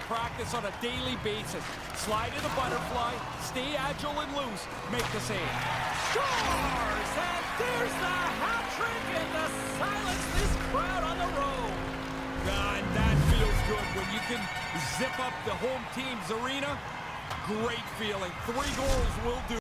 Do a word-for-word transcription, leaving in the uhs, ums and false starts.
practice on a daily basis. Slide in the butterfly, stay agile and loose, make the save. Scores! And there's the hat trick and the silence this crowd on the road. Ah, and that feels good when you can zip up the home team's arena. Great feeling. Three goals will do.